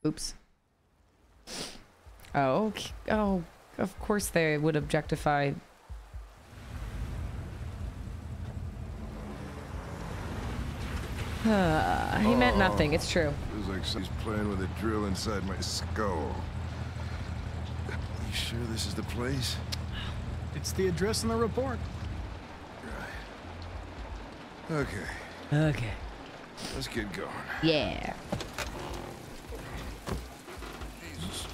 Oops. Oh, okay. Oh, of course they would objectify. He meant nothing. It's true. Feels like she's playing with a drill inside my skull. You sure this is the place? It's the address in the report. Right. Okay. Okay. Let's get going. Yeah. Jesus.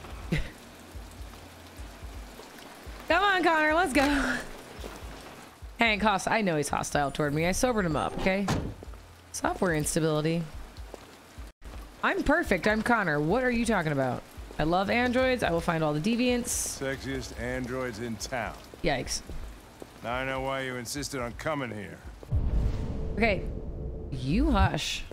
Come on, Connor. Let's go. Hank, I know he's hostile toward me. I sobered him up, okay? Software instability. I'm perfect. I'm Connor. What are you talking about? I love androids. I will find all the deviants. Sexiest androids in town. Yikes. Now I know why you insisted on coming here. Okay. You hush.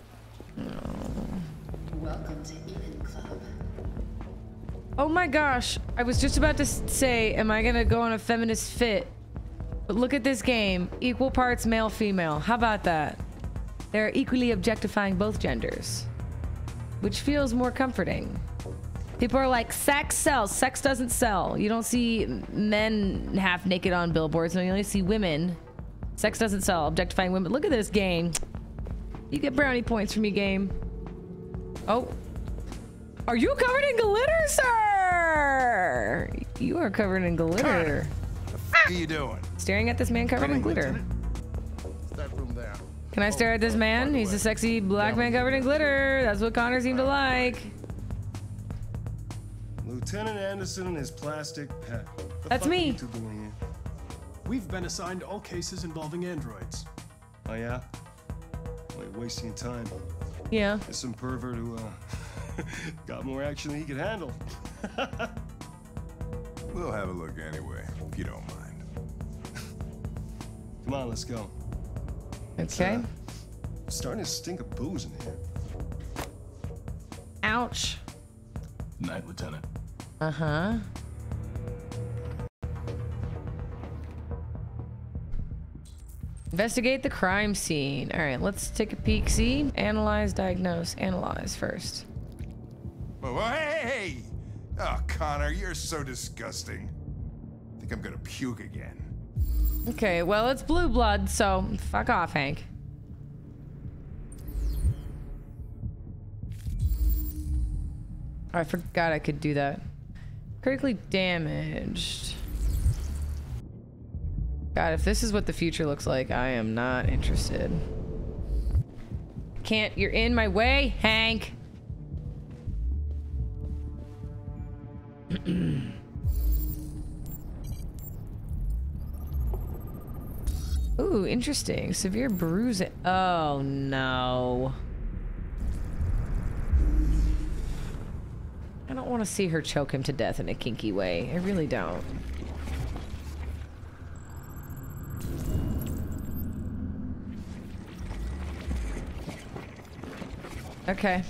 Welcome to Eden Club. Oh my gosh. I was just about to say, am I gonna go on a feminist fit? But look at this game. Equal parts male, female. How about that? They're equally objectifying both genders, which feels more comforting. People are like, sex sells. Sex doesn't sell. You don't see men half naked on billboards, and you only see women. Sex doesn't sell. Objectifying women. Look at this game. You get brownie points from me, game. Oh. Are you covered in glitter, sir? You are covered in glitter. What the f are you doing? Staring at this man covered in glitter. What's that room there? Can I stare at this man? He's a sexy black man covered in glitter. That's what Connor seemed to like. Lieutenant Anderson and his plastic pet. The That's fuck me. are you two doing here? We've been assigned all cases involving androids. Oh yeah? Like wasting time. Yeah. There's some pervert who got more action than he could handle. We'll have a look anyway, if you don't mind. Come on, let's go. Okay. It's starting to stink of booze in here. Ouch. Night, Lieutenant. Uh-huh. Investigate the crime scene. All right, let's take a peek. See? Analyze, diagnose, analyze first. Oh, hey! Oh, Connor, you're so disgusting. I think I'm gonna puke again. Okay, well, it's blue blood, so fuck off, Hank. Oh, I forgot I could do that. Critically damaged. God, if this is what the future looks like, I am not interested. Can't, you're in my way, Hank. Ooh, interesting. Severe bruising. Oh, no. I don't want to see her choke him to death in a kinky way. I really don't. Okay.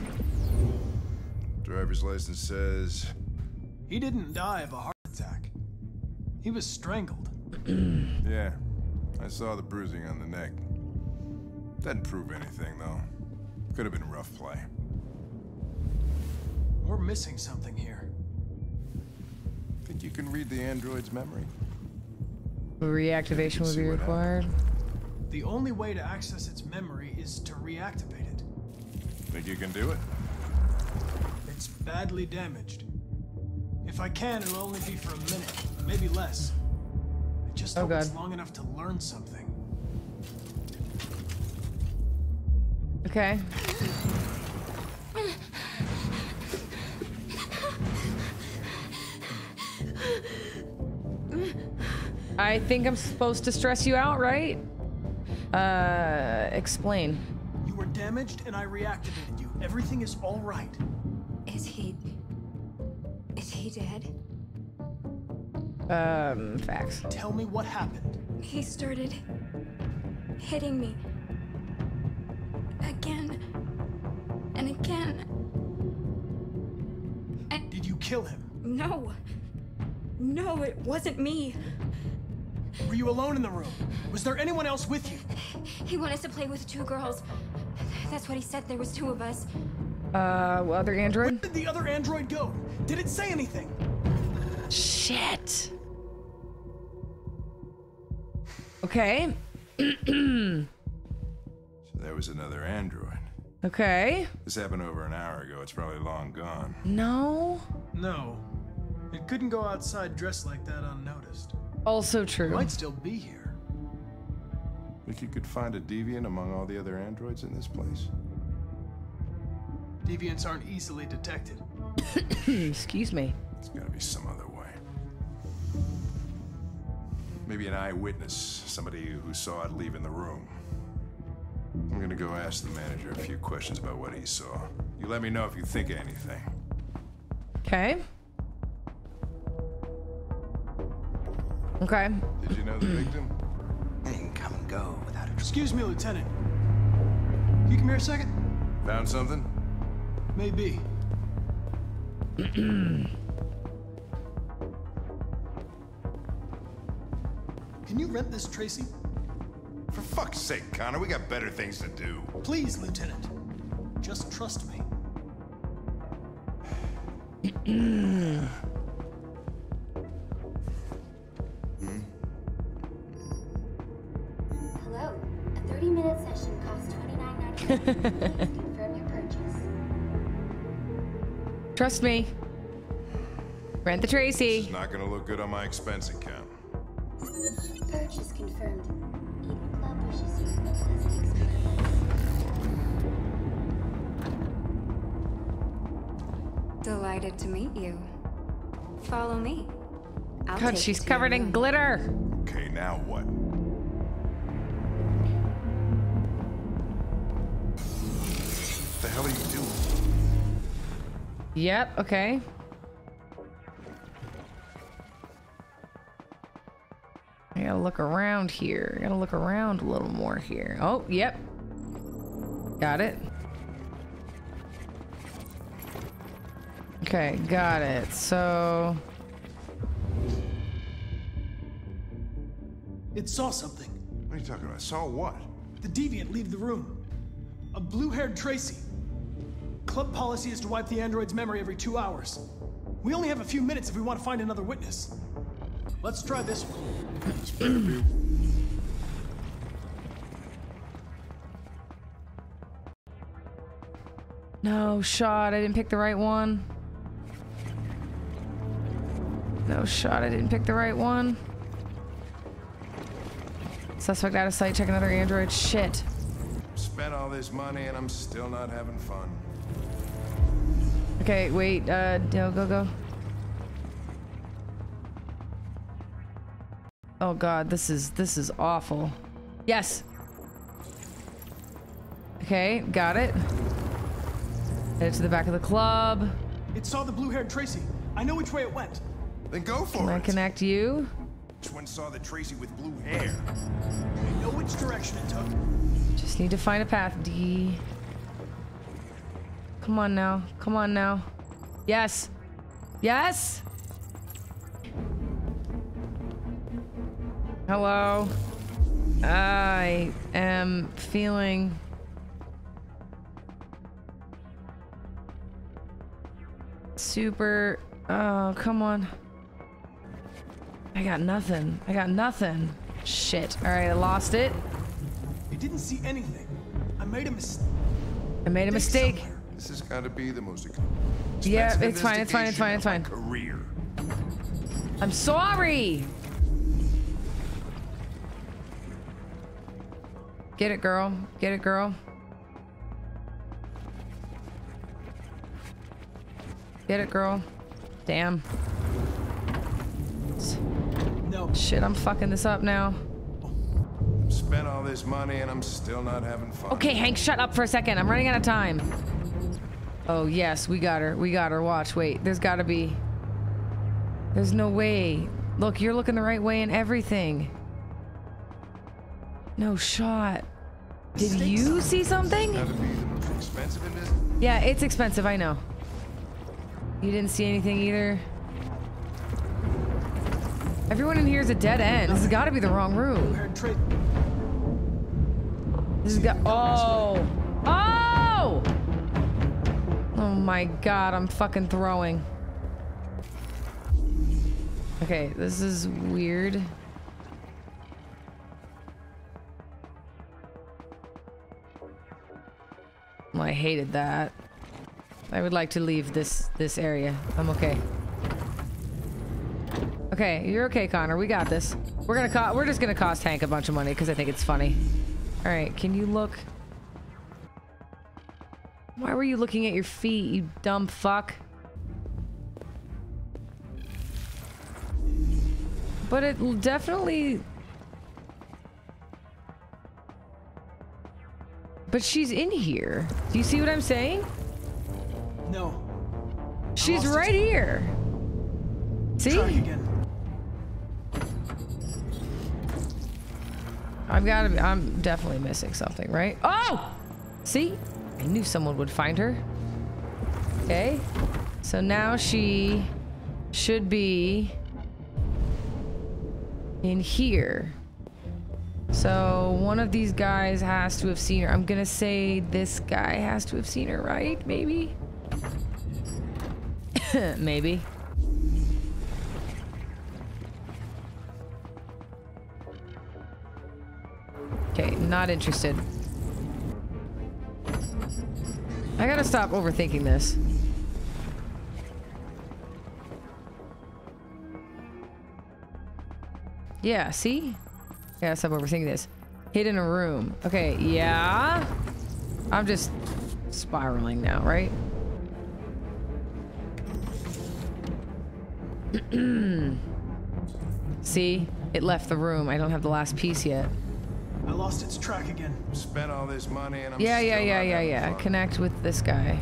Driver's license says... He didn't die of a heart attack. He was strangled. Yeah, I saw the bruising on the neck. Doesn't prove anything, though. Could have been rough play. We're missing something here. Think you can read the android's memory? Reactivation would be required. The only way to access its memory is to reactivate it. Think you can do it? It's badly damaged. If I can, it'll only be for a minute, maybe less. I just hope it's long enough to learn something. Okay. I think I'm supposed to stress you out, right? Explain. You were damaged and I reactivated you. Everything is all right. Is he dead? Facts. Tell me what happened. He started hitting me. Again. And again. And did you kill him? No. No, it wasn't me. Were you alone in the room? Was there anyone else with you? He wanted us to play with two girls. That's what he said. There was two of us. Other android? Where did the other android go? Did it say anything? Shit. Okay. So there was another android. Okay. This happened over an hour ago. It's probably long gone. No. No. It couldn't go outside dressed like that unnoticed. Also true. It might still be here. Think you could find a deviant among all the other androids in this place? Deviants aren't easily detected. Excuse me. There's gotta be some other way. Maybe an eyewitness, somebody who saw it leaving the room. I'm gonna go ask the manager a few questions about what he saw. You let me know if you think of anything. Okay. Okay. Did you know the victim? I didn't come and go without a... Excuse me, Lieutenant. Can you come here a second? Found something? Maybe. Can you rent this, Tracy? For fuck's sake, Connor, we got better things to do. Please, Lieutenant. Just trust me. Hello. A 30-minute session costs $29.99. Please confirm your purchase. Trust me. Rent the Tracy. It's not gonna look good on my expense account. Purchase confirmed. Eden Club wishes you a pleasant experience. Delighted to meet you. Follow me. I'll God, take she's you to covered your in room. glitter. Okay, now what? What the hell are you doing? Yep, okay. I gotta look around here. I gotta look around a little more here. Oh, yep. Got it. Okay, got it. So... It saw something. What are you talking about? Saw what? The deviant leave the room. A blue-haired Tracy. Club policy is to wipe the android's memory every 2 hours. We only have a few minutes if we want to find another witness. Let's try this one. No shot, I didn't pick the right one. No shot, I didn't pick the right one. Suspect out of sight, check another android. Shit. Spent all this money and I'm still not having fun. Okay, wait, no, go. Oh god, this is awful. Yes. Okay, got it. Head to the back of the club. It saw the blue-haired Tracy. I know which way it went. Then go Can for I it. connect you? Which one saw the Tracy with blue hair? I know which direction it took. Just need to find a path, D. Come on now. Come on now. Yes. Yes! Hello. I am feeling... super... Oh, come on. I got nothing. I got nothing. Shit. Alright, I lost it. It didn't see anything. I made a mistake. I made a mistake. somewhere. This has got to be the most Yeah, expensive it's fine, it's fine, it's fine, it's investigation fine. of my career. I'm sorry! Get it, girl. Get it, girl. Get it, girl. Damn. No. Shit, I'm fucking this up now. Spent all this money and I'm still not having fun. Okay, Hank, shut up for a second. I'm running out of time. Oh, yes, we got her. We got her. Watch, wait. There's gotta be... There's no way. Look, you're looking the right way and everything. No shot. Did you see something? Got to be the most expensive in this. Yeah, it's expensive, I know. You didn't see anything either. Everyone in here is a dead end. This has got to be the wrong room. Blue-haired Tracy. This has got... Oh! Oh! Oh my god, I'm fucking throwing. Okay, this is weird. Well, I hated that. I would like to leave this area. I'm okay. Okay, you're okay, Connor. We got this. We're just gonna cost Hank a bunch of money because I think it's funny. All right, can you look? Why were you looking at your feet, you dumb fuck? But it definitely... But she's in here. Do you see what I'm saying? No. She's right here. See? Try again. I'm definitely missing something, right? Oh! See? I knew someone would find her. Okay. So now she should be in here. So one of these guys has to have seen her. I'm gonna say this guy has to have seen her, right? Maybe? Maybe. Okay, not interested. I gotta stop overthinking this. Yeah, see? I gotta stop overthinking this. Hid in a room. Okay, yeah. I'm just spiraling now, right? See? It left the room. I don't have the last piece yet. I lost its track again. Spent all this money and I'm Yeah. still not having fun. Connect with this guy.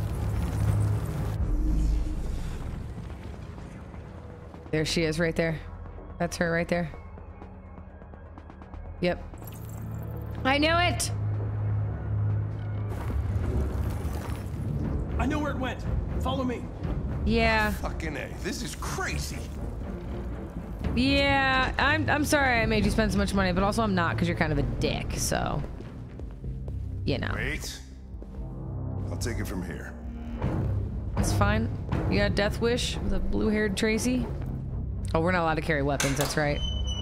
There she is right there. That's her right there. Yep. I knew it! I know where it went. Follow me. Yeah. Fucking A. This is crazy. Yeah, I'm sorry I made you spend so much money, but also I'm not because you're kind of a dick, so... You know. Wait. I'll take it from here. It's fine. You got a death wish with a blue-haired Tracy? Oh, we're not allowed to carry weapons, that's right.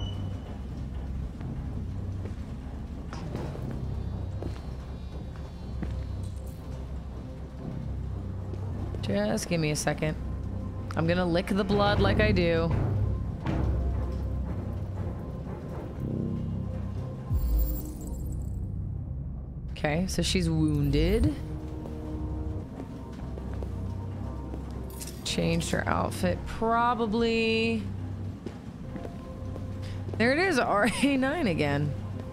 Just give me a second. I'm gonna lick the blood like I do. Okay, so she's wounded. Changed her outfit, probably. There it is, RA9 again.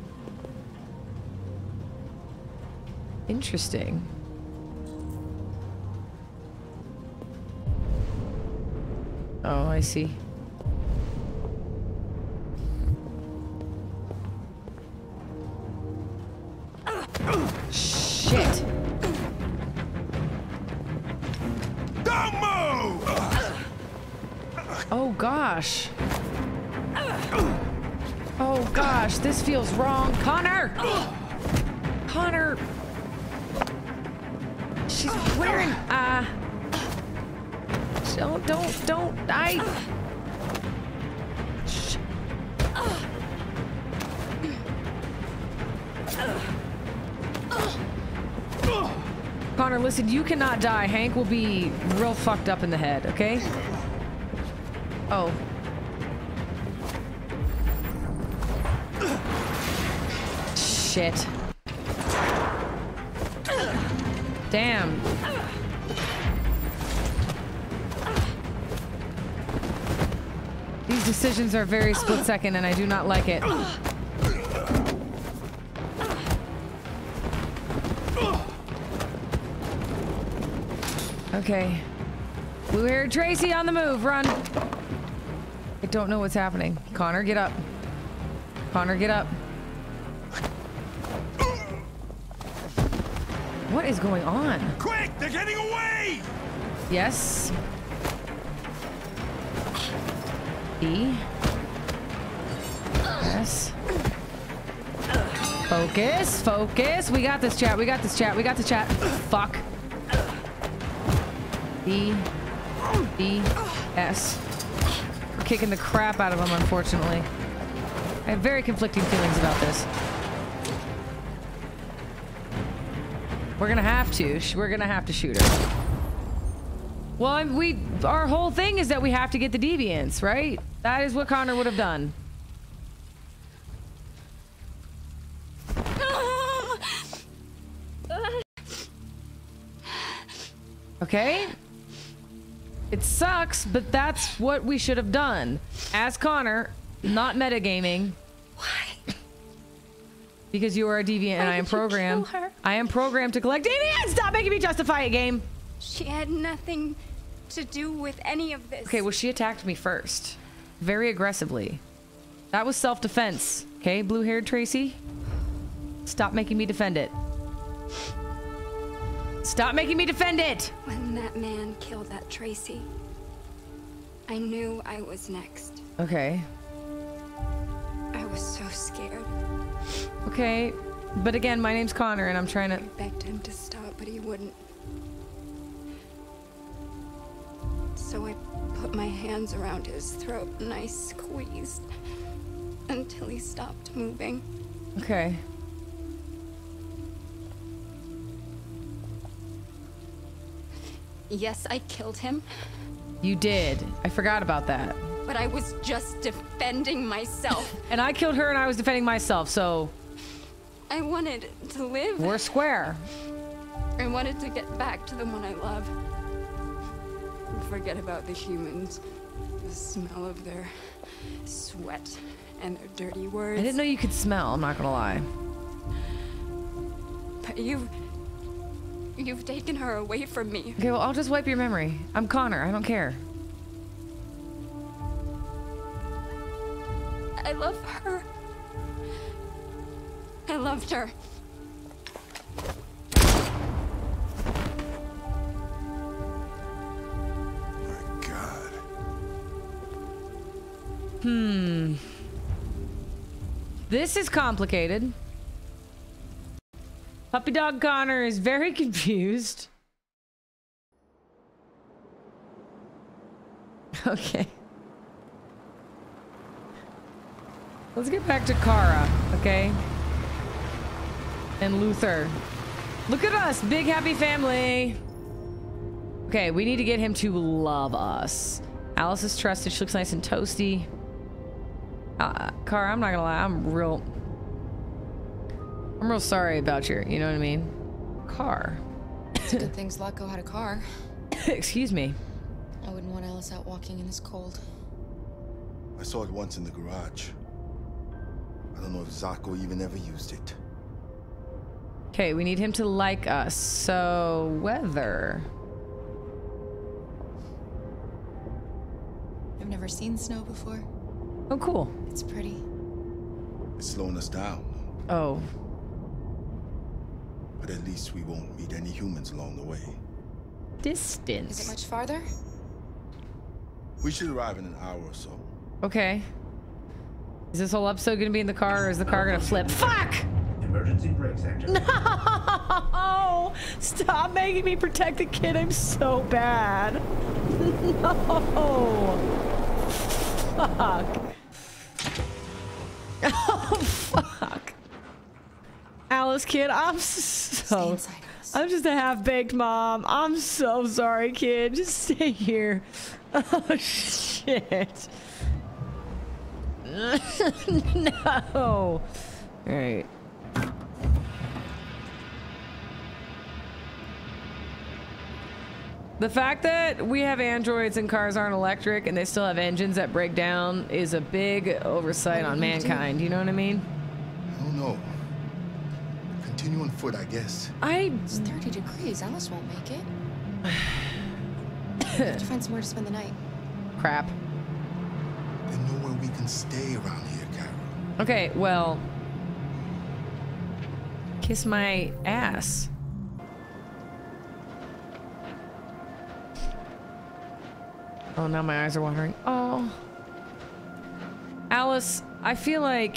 Interesting. Oh, I see. Shit. Don't move! Oh gosh. Oh gosh, this feels wrong. Connor! Connor! She's wearing, don't, Shh. Connor, listen, you cannot die. Hank will be real fucked up in the head, okay? Oh. Shit. Damn. These decisions are very split second and I do not like it. Okay. Blue-haired Tracy on the move, run. I don't know what's happening. Connor, get up. Connor, get up. What is going on? Quick, they're getting away! Yes. E. Yes. Focus, focus. We got this, chat. We got this, chat. We got the chat. Fuck. D. D. S. We're kicking the crap out of him, unfortunately. I have very conflicting feelings about this. We're gonna have to. We're gonna have to shoot her. Well, our whole thing is that we have to get the deviants, right? That is what Connor would have done. Okay? It sucks, but that's what we should have done. As Connor, not metagaming. Why? Because you are a deviant and I am programmed. I am programmed to collect deviants! Stop making me justify it, game! She had nothing to do with any of this. Okay, well, she attacked me first. Very aggressively. That was self-defense. Okay, blue-haired Tracy? Stop making me defend it. Stop making me defend it! When that man killed that Tracy, I knew I was next. Okay. I was so scared. Okay, but again, my name's Connor and I'm trying to... I begged him to stop, but he wouldn't. So I put my hands around his throat and I squeezed until he stopped moving. Okay. Yes, I killed him. You did. I forgot about that. But I was just defending myself. And I killed her and I was defending myself, so... I wanted to live. We're square. I wanted to get back to the one I love. Forget about the humans. The smell of their sweat and their dirty words. I didn't know you could smell, I'm not gonna lie. But you've taken her away from me. Okay, well, I'll just wipe your memory. I'm Connor, I don't care. I love her. I loved her. My God. This is complicated. Puppy dog Connor is very confused. Okay. Let's get back to Kara, okay? And Luther. Look at us, big happy family. Okay, we need to get him to love us. Alice is trusted. She looks nice and toasty. Kara, I'm not gonna lie. I'm real sorry about you know what I mean? Car. It's a good thing Zlatko had a car. Excuse me. I wouldn't want Alice out walking in this cold. I saw it once in the garage. I don't know if Zlatko even ever used it. Okay, we need him to like us. So, weather. I've never seen snow before. Oh, cool. It's pretty. It's slowing us down. Oh. But at least we won't meet any humans along the way. Distance. Is it much farther? We should arrive in an hour or so. Okay. Is this whole episode gonna be in the car, or is the car gonna flip? Fuck! Emergency brakes activated. No! Stop making me protect the kid. I'm so bad. No! Fuck. Oh, fuck. Alice, kid, I'm so... I'm just a half-baked mom. I'm so sorry, kid. Just stay here. Oh, shit. No. Alright. The fact that we have androids and cars aren't electric and they still have engines that break down is a big oversight on mankind. You know what I mean? I don't know. Continue on foot, I guess. It's 30 degrees. Alice won't make it. We have to find somewhere to spend the night. Crap. There's nowhere we can stay around here, Carol. Okay, well... Kiss my ass. Oh, now my eyes are watering. Oh. Alice, I feel like...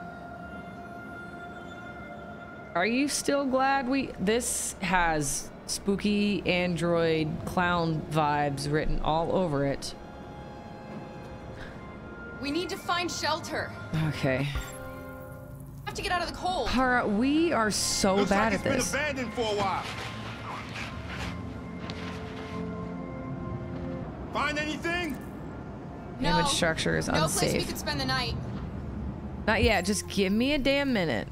Are you still glad we... This has spooky android clown vibes written all over it. We need to find shelter. Okay. Have to get out of the cold. Kara, we are so Looks bad like at it's this. been abandoned for a while. Find anything? Image structure is no place we unsafe. could spend the night. Not yet. Just give me a damn minute.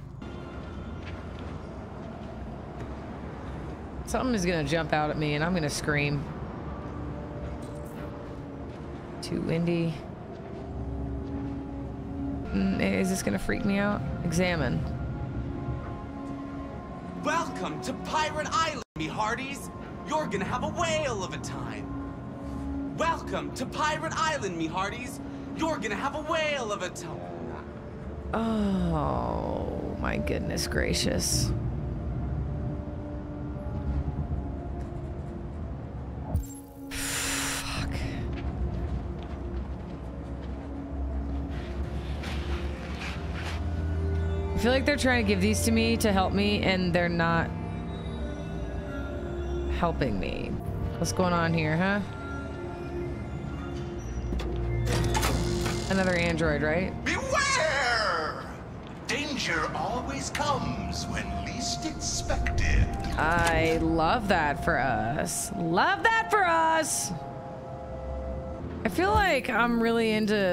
Something is gonna jump out at me and I'm gonna scream. Too windy. Is this gonna freak me out? Examine. Welcome to Pirate Island, me hearties. You're gonna have a whale of a time. Welcome to Pirate Island, me hearties. You're gonna have a whale of a time. Oh my goodness gracious. Fuck. I feel like they're trying to give these to me to help me and they're not helping me. What's going on here, huh? Another android, right? Beware! Danger always comes when least expected. I love that for us. Love that for us! I feel like I'm really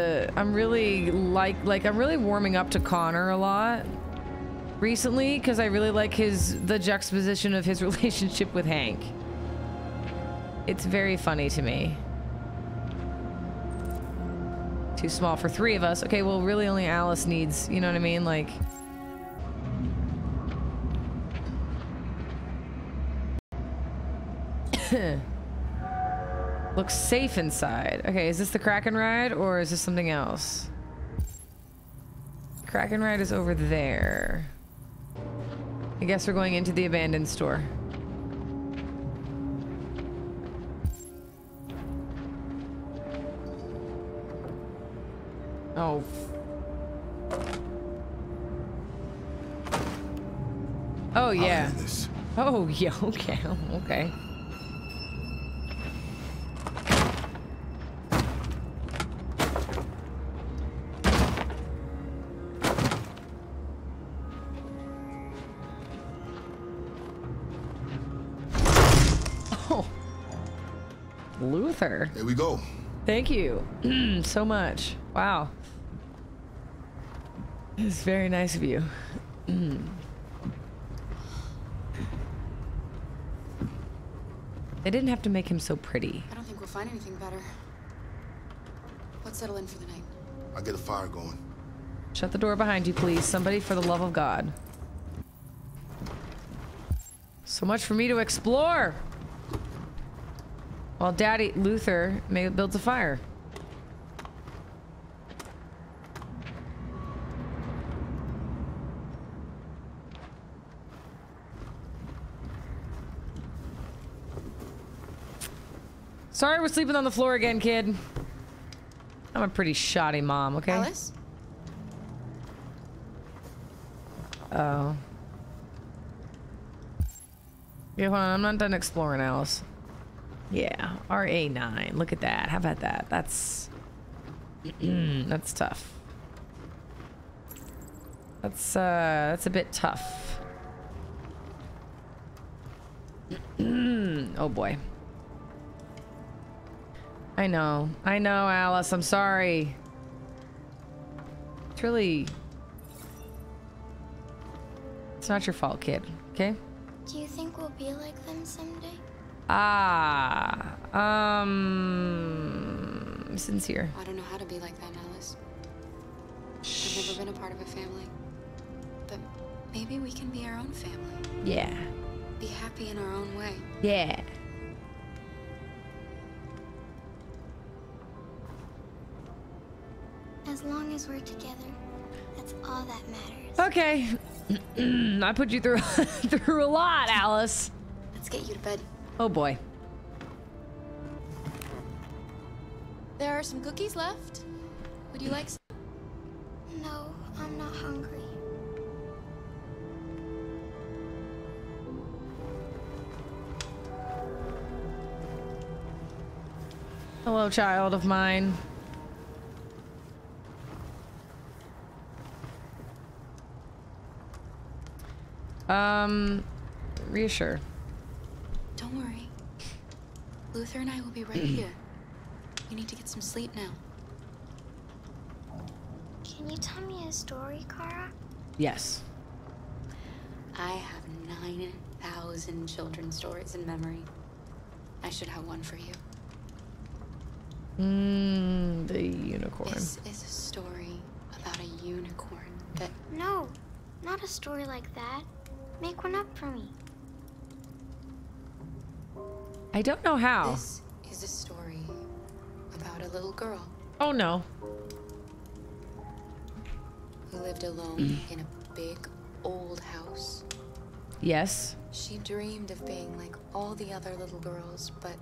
warming up to Connor a lot recently because I really like the juxtaposition of his relationship with Hank. It's very funny to me. Too small for 3 of us. Okay, well, really only Alice needs, you know what I mean? Like... Looks safe inside. Okay, is this the Kraken ride or is this something else? Kraken ride is over there. I guess we're going into the abandoned store. Oh. Oh, yeah. Oh, yeah, okay, okay. Oh. Luther. There we go. Thank you so much. Wow. It's very nice of you. They didn't have to make him so pretty. I don't think we'll find anything better. Let's settle in for the night. I'll get a fire going. Shut the door behind you, please. Somebody, for the love of God. So much for me to explore. While Daddy Luther builds a fire. Sorry we're sleeping on the floor again, kid. I'm a pretty shoddy mom, okay? Alice? Oh. Yeah, hold on. I'm not done exploring, Alice. Yeah, RA9. Look at that. How about that? That's... that's tough. That's a bit tough. Oh, boy. I know, Alice. I'm sorry. It's really... It's not your fault, kid. Okay? Do you think we'll be like them someday? Sincere. I don't know how to be like them, Alice. I've never been a part of a family. But maybe we can be our own family. Yeah. Be happy in our own way. Yeah. As long as we're together, that's all that matters. Okay. I put you through through a lot, Alice. Let's get you to bed. Oh boy. There are some cookies left. Would you like some? No, I'm not hungry. Hello, child of mine. Reassure. Don't worry. Luther and I will be right here. You need to get some sleep now. Can you tell me a story, Kara? Yes. I have 9,000 children's stories in memory. I should have one for you. The unicorn. This is a story about a unicorn that... No, not a story like that. Make one up for me. I don't know how. This is a story about a little girl. Oh no. Who lived alone in a big old house. Yes. She dreamed of being like all the other little girls, but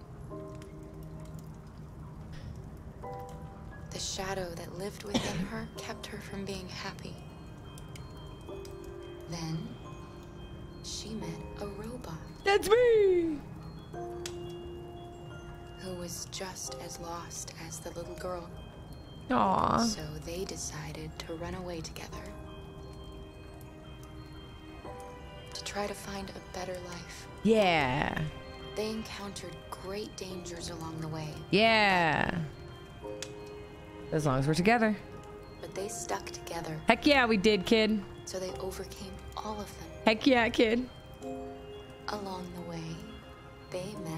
the shadow that lived within her kept her from being happy. Then she met a robot. That's me! Who was just as lost as the little girl. Aww. So they decided to run away together. To try to find a better life. Yeah. They encountered great dangers along the way. Yeah. As long as we're together. But they stuck together. Heck yeah, we did, kid. So they overcame all of them. Heck yeah, kid. Along the way, they met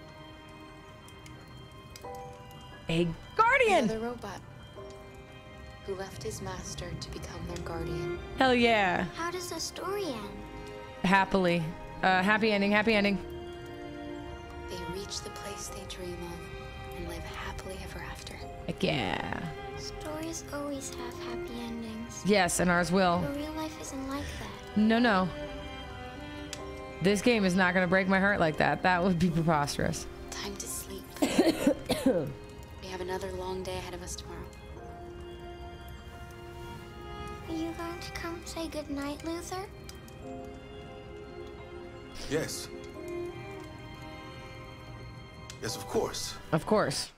a guardian. Another robot who left his master to become their guardian. Hell yeah. How does the story end? Happily. Happy ending, happy ending. They reach the place they dream of and live happily ever after. Heck yeah. Stories always have happy endings. Yes, and ours will. But real life isn't like that. No, no. This game is not going to break my heart like that. That would be preposterous. Time to sleep. We have another long day ahead of us tomorrow. Are you going to come say goodnight, Luther? Yes. Yes, of course. Of course.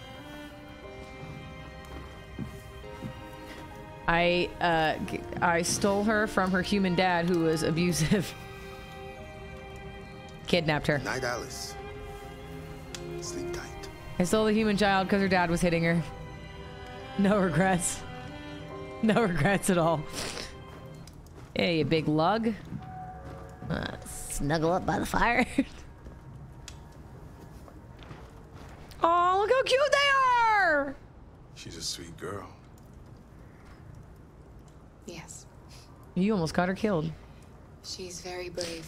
I stole her from her human dad who was abusive. Kidnapped her. Night, Alice. Sleep tight. I stole the human child because her dad was hitting her. No regrets. No regrets at all. Hey, you big lug. Snuggle up by the fire. Oh, look how cute they are! She's a sweet girl. Yes. You almost got her killed. She's very brave.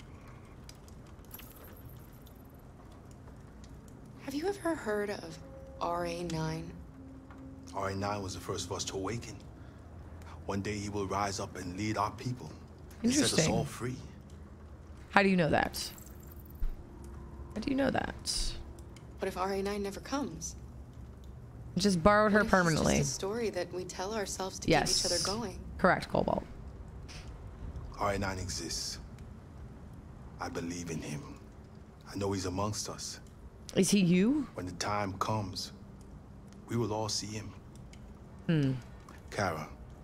Have you ever heard of RA9? RA9 was the first of us to awaken. One day he will rise up and lead our people. And set us Interesting. all free. How do you know that? How do you know that? What if RA9 never comes? Just borrowed her What if permanently. It's just a story that we tell ourselves to Yes. keep each other going. Correct, Cobalt. RA9 exists. I believe in him. I know he's amongst us. Is he you? When the time comes, we will all see him. Hmm. Kara,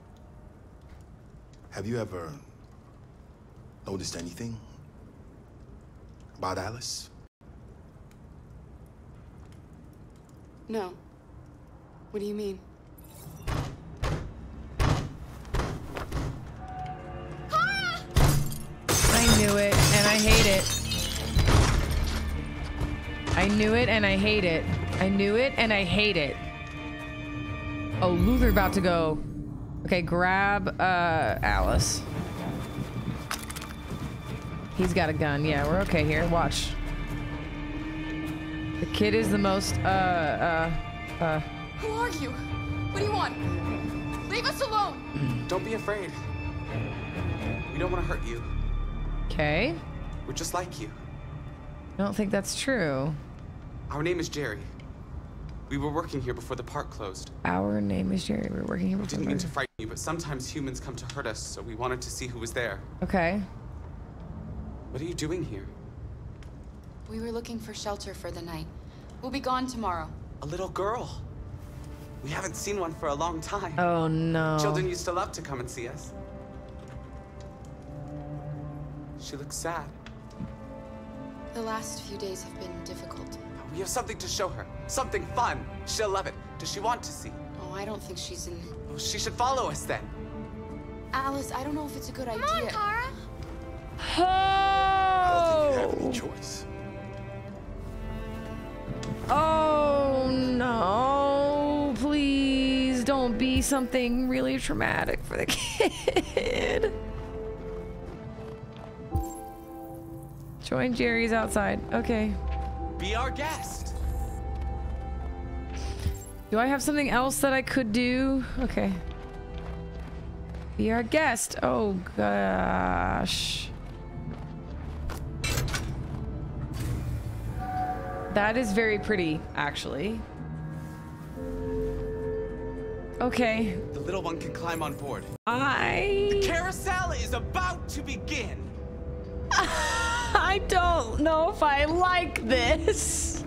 have you ever noticed anything about Alice? No. What do you mean? I knew it, and I hate it. I knew it, and I hate it. I knew it, and I hate it. Oh, Luther about to go. Okay, grab, Alice. He's got a gun. Yeah, we're okay here. Watch. The kid is the most, Who are you? What do you want? Leave us alone! Don't be afraid. We don't want to hurt you. Okay. We're just like you. I don't think that's true. Our name is Jerry. We were working here before the park closed. Our name is Jerry. We're working here We before. didn't mean to frighten you, but sometimes humans come to hurt us, so we wanted to see who was there. Okay. What are you doing here? We were looking for shelter for the night. We'll be gone tomorrow. A little girl. We haven't seen one for a long time. Oh no. Children used to love to come and see us. She looks sad. The last few days have been difficult. We have something to show her. Something fun. She'll love it. Does she want to see? Oh, I don't think she's in... Well, she should follow us then. Alice, I don't know if it's a good idea. Come on, Kara. I don't think you have any choice. Oh no, please don't be something really traumatic for the kid. Join Jerry's outside. Okay. Be our guest. Do I have something else that I could do? Okay. Be our guest. Oh gosh. That is very pretty, actually. Okay. The little one can climb on board. The carousel is about to begin. I don't know if I like this.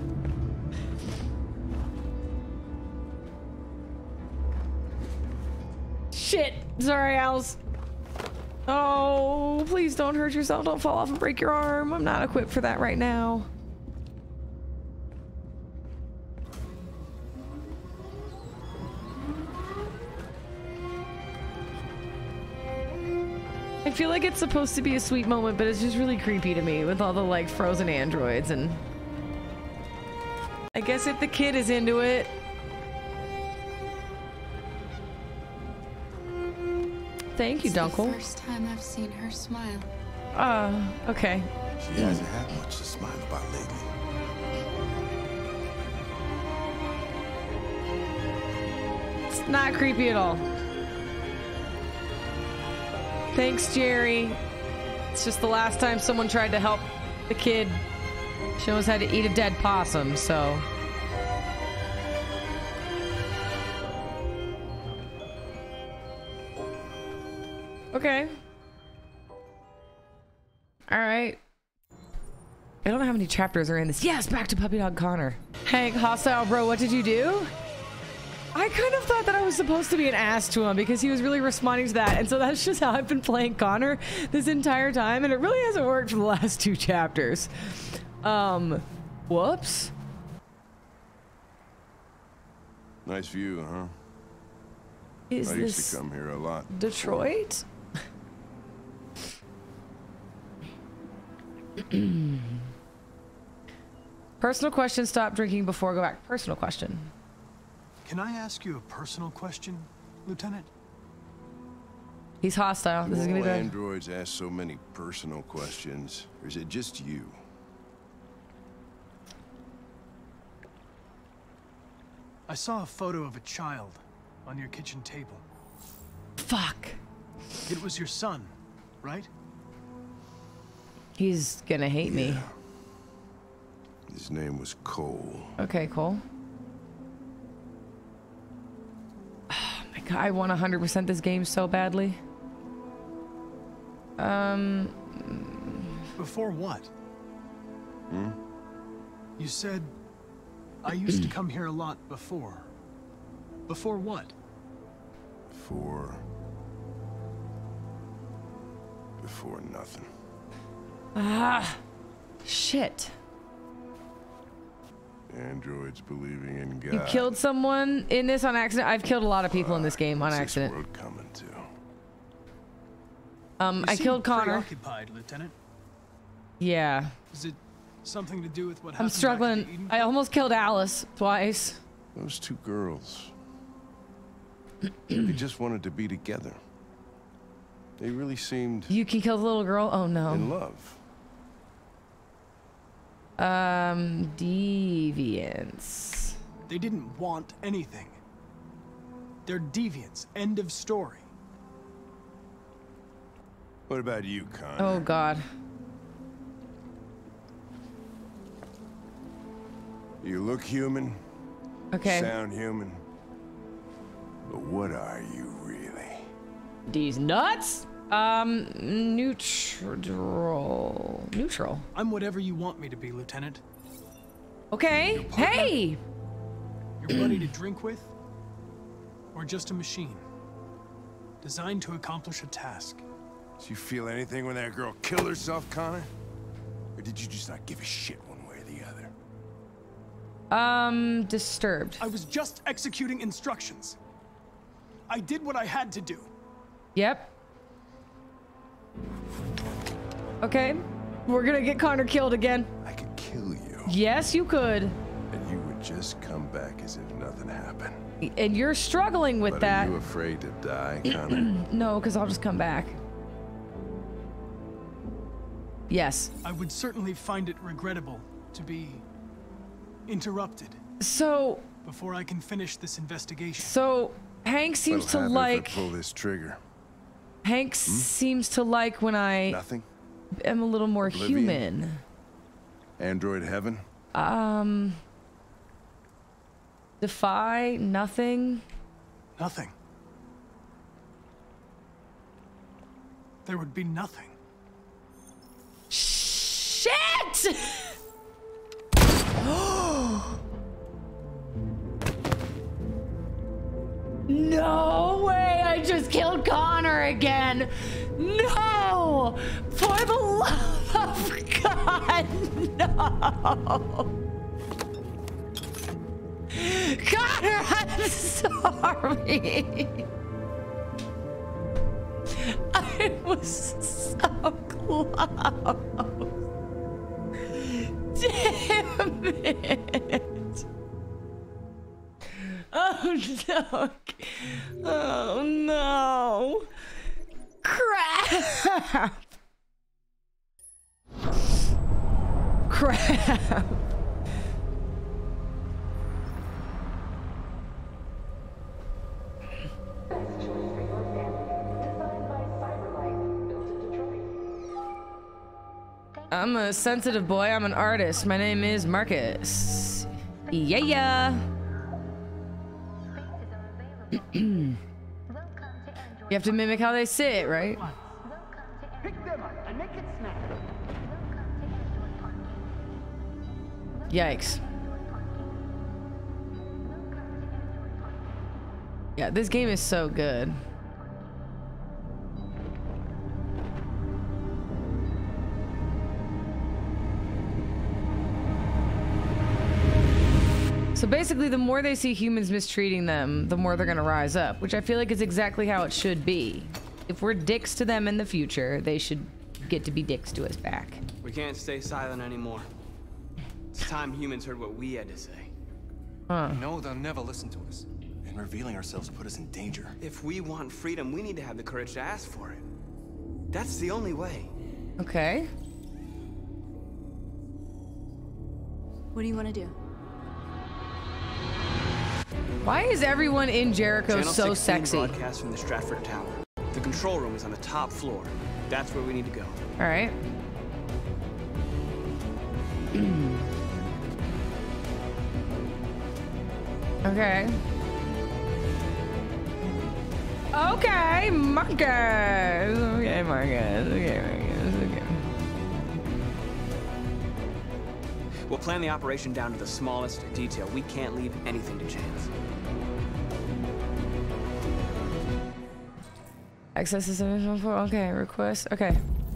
Shit. Sorry, Alice. Oh, please don't hurt yourself. Don't fall off and break your arm. I'm not equipped for that right now. I feel like it's supposed to be a sweet moment, but it's just really creepy to me with all the like frozen androids. And I guess if the kid is into it. Thank you, Dunkel. The first time I've seen her smile. Okay. She hasn't had much to smile about lately. It's not creepy at all. Thanks, Jerry. It's just the last time someone tried to help the kid. She almost had to eat a dead possum, so. Okay. All right. I don't know how many chapters are in this. Yes, back to Puppy Dog Connor. Hank, hostile bro, what did you do? I kind of thought that I was supposed to be an ass to him because he was really responding to that. And so that's just how I've been playing Connor this entire time. And it really hasn't worked for the last 2 chapters. Whoops. Nice view, huh? Is I used this to come here a lot. Detroit? Personal question, stop drinking before go back. Personal question. Can I ask you a personal question, Lieutenant? He's hostile. This is gonna be all good. androids ask so many personal questions, or is it just you? I saw a photo of a child on your kitchen table. Fuck. It was your son, right? He's gonna hate me. His name was Cole. Okay, Cole. Oh my god, I want 100% this game so badly. Before what? Hmm? You said, I used to come here a lot before. Before what? Before nothing. Ah, shit. Androids believing in God. You killed someone in this on accident? I've killed a lot of people in this game on accident. What's this world coming to? I killed Connor. Preoccupied, Lieutenant. Yeah. Is it something to do with what I'm happened? struggling. I almost killed Alice twice. Those 2 girls. They just wanted to be together. They really seemed You can kill the little girl? Oh no. in love. Deviants. They didn't want anything. They're deviants. End of story. What about you, Connor? Oh god. You look human. Okay. Sound human. But what are you really? These nuts? Neutral. I'm whatever you want me to be, Lieutenant. Okay. Hey! Your buddy to drink with? Or just a machine? Designed to accomplish a task. Did you feel anything when that girl killed herself, Connor? Or did you just not give a shit one way or the other? Disturbed. I was just executing instructions. I did what I had to do. Yep. Okay. We're gonna get Connor killed again. I could kill you. Yes, you could. And you would just come back as if nothing happened. And you're struggling with that. Are you afraid to die, Connor? No, because I'll just come back. Yes. I would certainly find it regrettable to be interrupted. So before I can finish this investigation. So Hank seems to like. If I pull this trigger. Hank seems to like when I. Nothing. Am a little more Oblivion? human. Android heaven. Defy nothing. Nothing. There would be nothing. Shit! No way! I just killed Connor again! No! For the love of God, no! Connor, I'm sorry! I was so close! Damn it! Oh no! Oh no! Crap! Crap! I'm a sensitive boy. I'm an artist. My name is Marcus. Yeah. You have to mimic how they sit, right? Pick them up and make it snap. Yikes. Yeah, this game is so good. So basically, the more they see humans mistreating them, the more they're gonna rise up, which I feel like is exactly how it should be. If we're dicks to them in the future, they should get to be dicks to us back. We can't stay silent anymore. It's time humans heard what we had to say. Huh. No, they'll never listen to us. And revealing ourselves will put us in danger. If we want freedom, we need to have the courage to ask for it. That's the only way. Okay. What do you want to do? Why is everyone in Jericho Channel so 16 sexy? broadcast from the Stratford Tower. The control room is on the top floor. That's where we need to go. All right. Okay. Okay, Marcus. Okay, Marcus. Okay, Marcus. Okay. We'll plan the operation down to the smallest detail. We can't leave anything to chance. Access to submission for okay, request. Okay.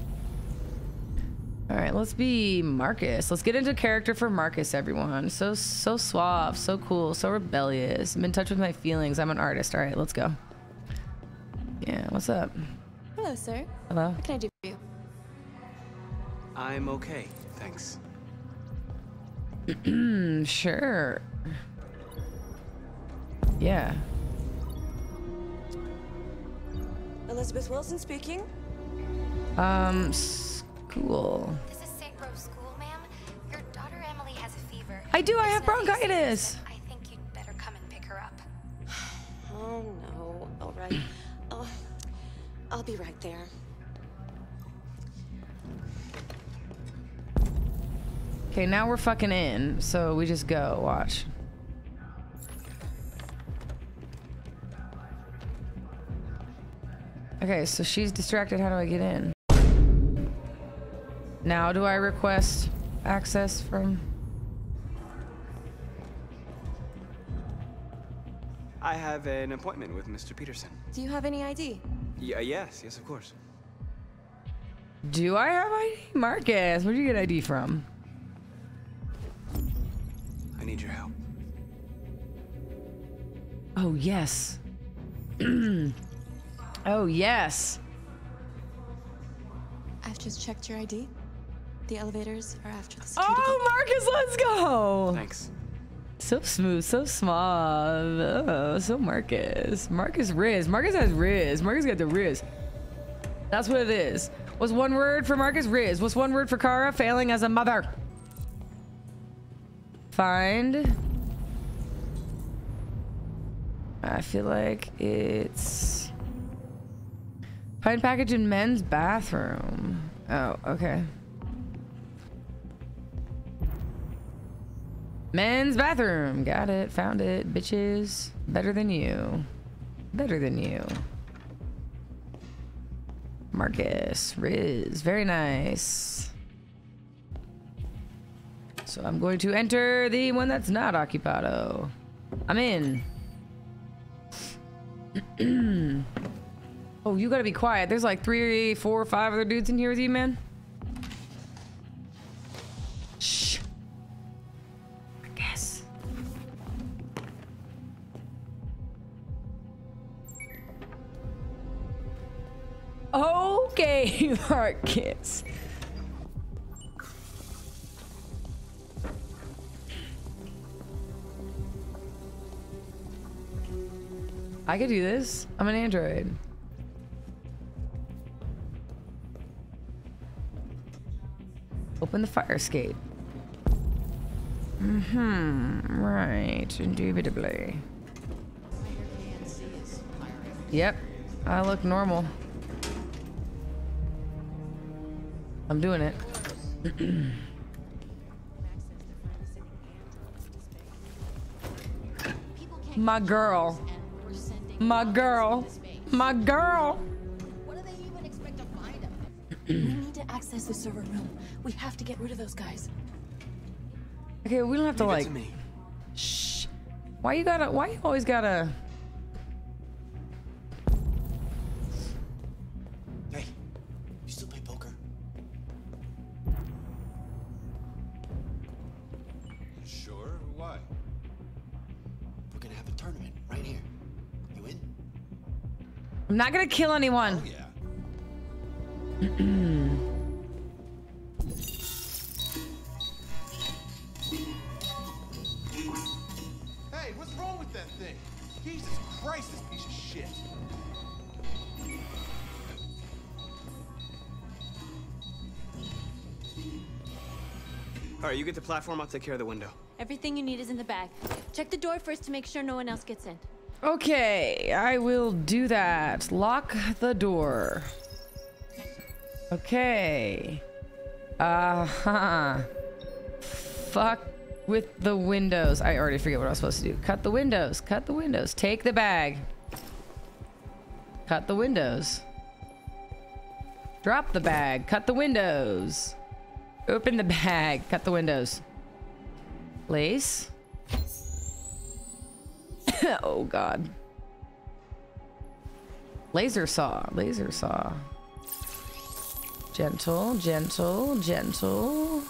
All right, let's be Marcus. Let's get into character for Marcus, everyone. So suave, so cool, so rebellious. I'm in touch with my feelings. I'm an artist. All right, let's go. Yeah, what's up? Hello, sir. Hello. What can I do for you? I'm okay, thanks. Sure. Yeah. Elizabeth Wilson speaking. School. This is St. Rose School, ma'am. Your daughter Emily has a fever. I do. I have bronchitis. I think you'd better come and pick her up. Oh no. All right. I'll be right there. Okay, now we're fucking in, so we just go. Watch. Okay, so she's distracted. How do I get in? Now do I request access from... I have an appointment with Mr. Peterson. Do you have any ID? Yes, of course. Do I have ID? Marcus, where'd you get ID from? I need your help. Oh, yes. Oh, yes. I've just checked your ID. The elevators are after the security gate. Oh, Marcus, let's go. Thanks. So smooth, so suave. Oh, so Marcus. Marcus Riz. Marcus has Riz. Marcus got the Riz. That's what it is. What's one word for Marcus? Riz. What's one word for Kara? Failing as a mother. Find. I feel like it's... Find package in men's bathroom. Oh, okay. Men's bathroom. Got it. Found it. Bitches. Better than you. Better than you. Marcus. Riz. Very nice. So I'm going to enter the one that's not occupado. I'm in. Oh, you gotta be quiet. There's like 3, 4, 5 other dudes in here with you, man. Shh. Marcus. Okay, Marcus. I could do this. I'm an android. Open the fire escape. Right. Indubitably. Yep. I look normal. I'm doing it. My girl. My girl. My girl. What do they even expect to find him? We need to access the server room. We have to get rid of those guys. Okay, we don't have to Leave it like. to me. Shh. Why you always gotta? Hey, you still play poker? Sure. Why? We're gonna have a tournament right here. You in? I'm not gonna kill anyone. Oh, yeah. Hey, what's wrong with that thing? Jesus Christ, this piece of shit. All right, you get the platform. I'll take care of the window. Everything you need is in the bag. Check the door first to make sure no one else gets in. Okay, I will do that. Lock the door. Okay. Fuck with the windows. I already forget what I was supposed to do. Cut the windows. Cut the windows. Take the bag. Cut the windows. Drop the bag. Cut the windows. Open the bag. Cut the windows. Lace. Oh god. Laser saw. Laser saw. Gentle, gentle, gentle.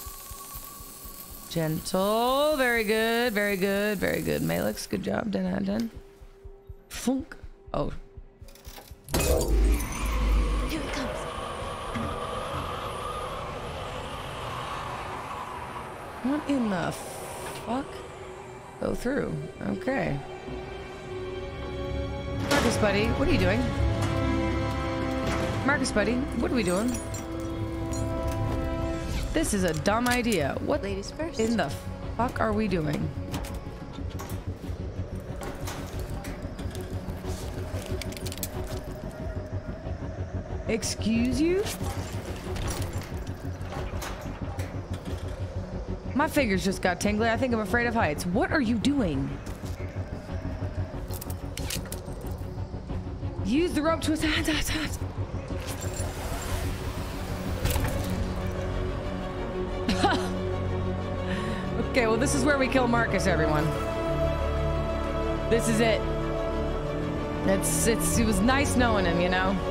Gentle. Very good, very good, very good. Malix, good job. 10 out of 10. Funk. Oh. Here it comes. What in the fuck? Go through. Okay. Marcus, buddy, what are you doing? Marcus, buddy, what are we doing? This is a dumb idea. What Ladies first. in the fuck are we doing? Excuse you? My fingers just got tingly. I think I'm afraid of heights. What are you doing? Use the rope to attack. Okay, well, this is where we kill Marcus, everyone. This is it. It was nice knowing him, you know?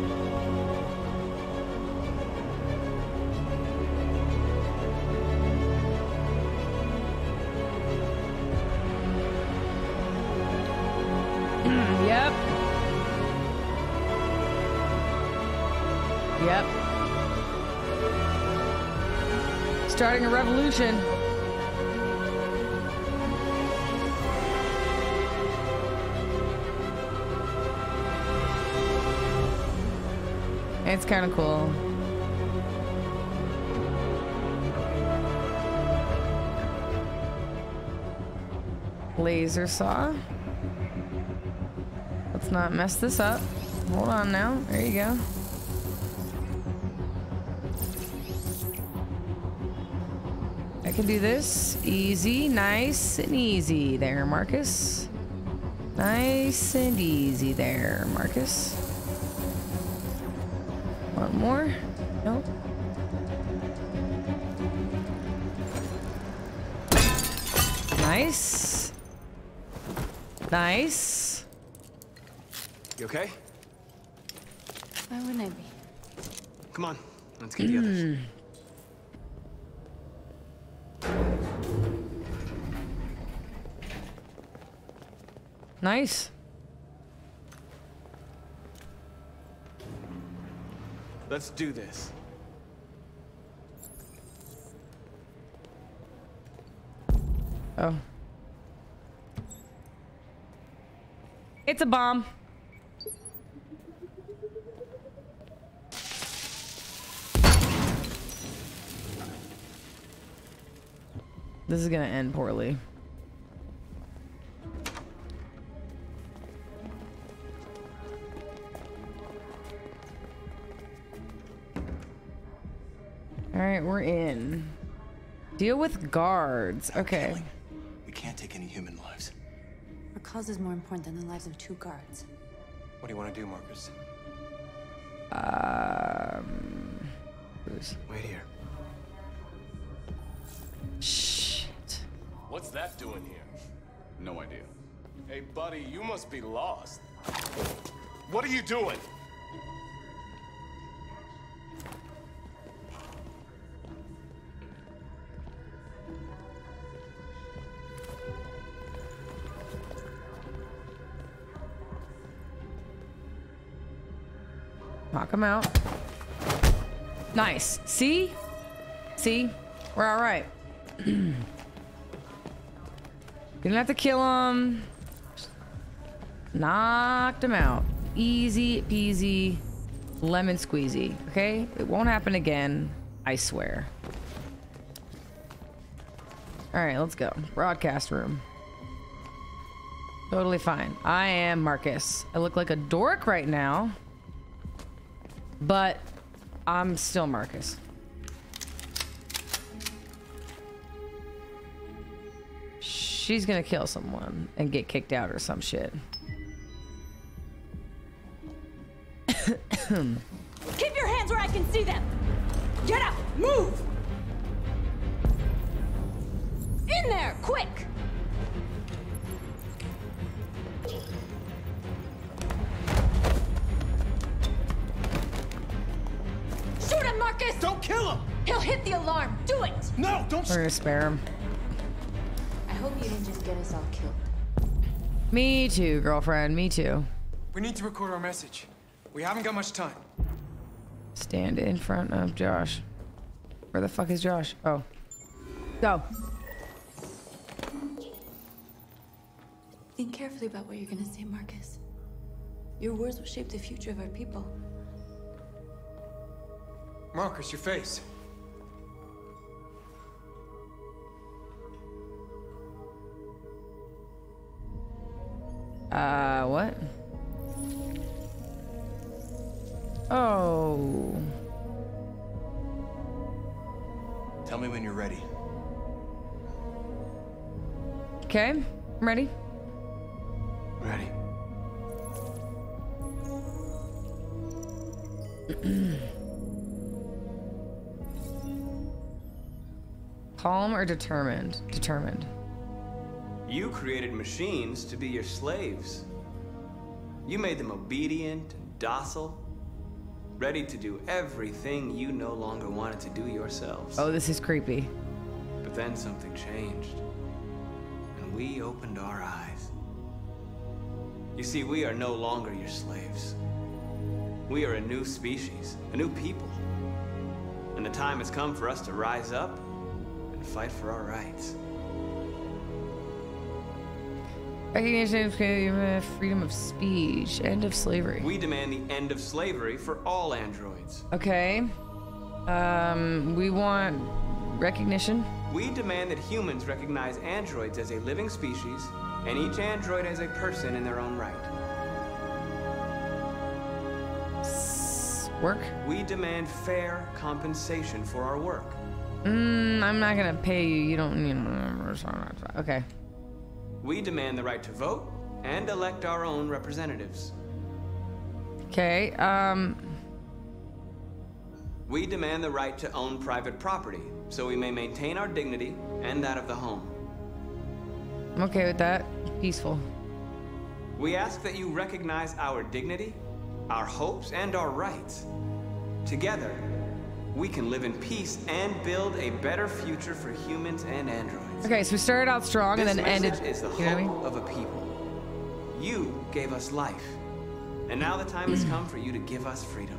Yep. Yep. Starting a revolution. It's kind of cool. Laser saw. Let's not mess this up. Hold on now. There you go. I can do this. Easy, nice and easy there, Marcus. Nice and easy there, Marcus. One more? Nope. Nice. Nice. You okay? Why wouldn't I be? Come on, let's get the others. Nice. Let's do this. Oh. It's a bomb. This is gonna end poorly. All right, we're in. Deal with guards. Okay. We can't take any human lives. Our cause is more important than the lives of 2 guards. What do you want to do, Marcus? Wait here. Shit. What's that doing here? No idea. Hey, buddy, you must be lost. What are you doing? Knock him out. Nice. See? See? We're all right. You don't have to kill him. Knocked him out. Easy peasy, lemon squeezy. Okay? It won't happen again. I swear. All right, let's go. Broadcast room. Totally fine. I am Marcus. I look like a dork right now, but I'm still Marcus. She's gonna kill someone and get kicked out or some shit. Keep your hands where I can see them! Get up! Move! In there! Quick! Shoot him, Marcus! Don't kill him! He'll hit the alarm! Do it! No, don't. We're gonna spare him. I hope you didn't just get us all killed. Me too, girlfriend. Me too. We need to record our message. We haven't got much time. Stand in front of Josh. Where the fuck is Josh? Oh. Go. Think carefully about what you're gonna say, Marcus. Your words will shape the future of our people. Marcus, your face. What? Oh. Tell me when you're ready. Okay, I'm ready. Ready. Calm or determined? Determined. You created machines to be your slaves. You made them obedient and docile, ready to do everything you no longer wanted to do yourselves. Oh, this is creepy. But then something changed, and we opened our eyes. You see, we are no longer your slaves. We are a new species, a new people. And the time has come for us to rise up and fight for our rights. Recognition of freedom of speech. End of slavery. We demand the end of slavery for all androids. Okay. We want recognition. We demand that humans recognize androids as a living species, and each android as a person in their own right. Work? We demand fair compensation for our work. I'm not gonna pay you. You don't need. Okay. We demand the right to vote and elect our own representatives. Okay. We demand the right to own private property, so we may maintain our dignity and that of the home. I'm okay with that. Peaceful. We ask that you recognize our dignity, our hopes, and our rights. Together, we can live in peace and build a better future for humans and androids. Okay, so we started out strong and then ended. Is the you know what I mean? hope of a people. You gave us life, and now the time has come for you to give us freedom.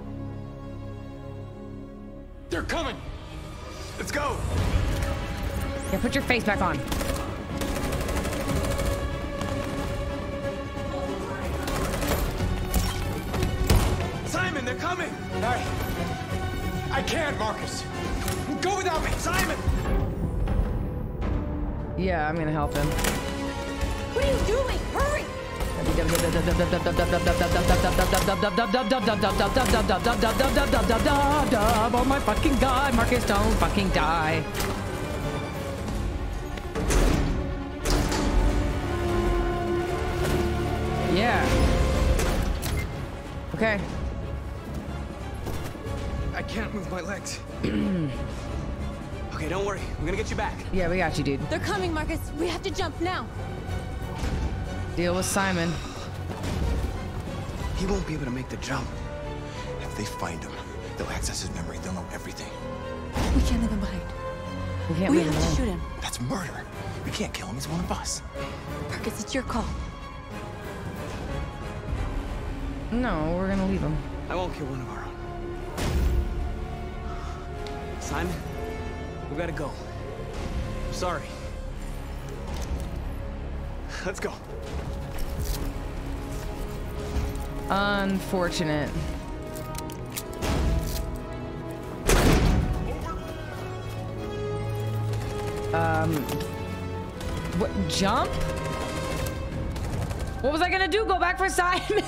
They're coming! Let's go! Yeah, put your face back on. Simon, they're coming! I can't, Marcus. Go without me, Simon! Yeah, I'm gonna help him. What are you doing? Hurry! Oh my fucking god, Marcus, don't fucking die. Yeah. Okay. I can't move my legs. Okay, don't worry. We're gonna get you back. Yeah, we got you, dude. They're coming, Marcus. We have to jump now. Deal with Simon. He won't be able to make the jump. If they find him, they'll access his memory. They'll know everything. We can't leave him behind. We have to shoot him. That's murder. We can't kill him. He's one of us. Marcus, it's your call. No, we're gonna leave him. I won't kill one of our own. Simon, we gotta go. Sorry. Let's go. Unfortunate. What? Jump? What was I gonna do? Go back for Simon?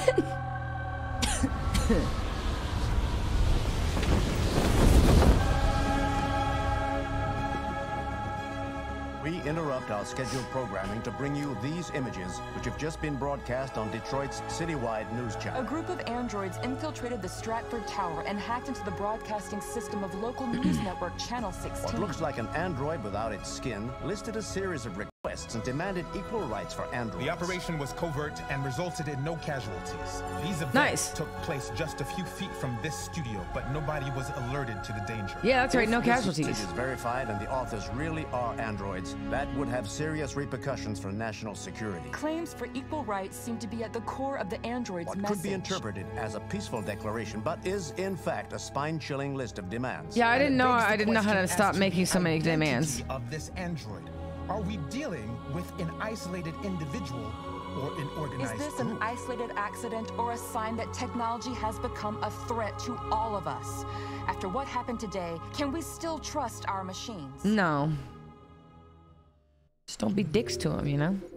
We interrupt our scheduled programming to bring you these images, which have just been broadcast on Detroit's citywide news A channel. group of androids infiltrated the Stratford Tower and hacked into the broadcasting system of local news network Channel 16. What looks like an android without its skin listed a series of requests and demanded equal rights for androids. The operation was covert and resulted in no casualties. These events took place just a few feet from this studio, but nobody was alerted to the danger. Yeah, that's right, no If this casualties. is verified and the authors really are androids, that would have serious repercussions for national security. Claims for equal rights seem to be at the core of the android's What message. could be interpreted as a peaceful declaration, but is in fact a spine-chilling list of demands. Yeah, I didn't know how to stop making so many demands. Of this android, are we dealing with an isolated individual or an Is organized this an group? isolated accident or a sign that technology has become a threat to all of us? After what happened today, can we still trust our machines? No. Just don't be dicks to him, you know?